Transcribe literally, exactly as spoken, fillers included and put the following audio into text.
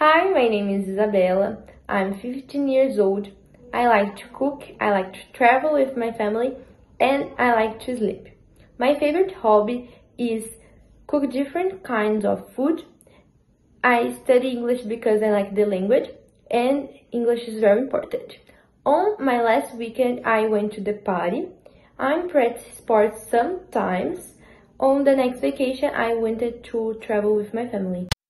Hi, my name is Isabella. I'm fifteen years old. I like to cook, I like to travel with my family, and I like to sleep. My favorite hobby is cook different kinds of food. I study English because I like the language, and English is very important. On my last weekend, I went to the party. I'm practice sports sometimes. On the next vacation, I wanted to travel with my family.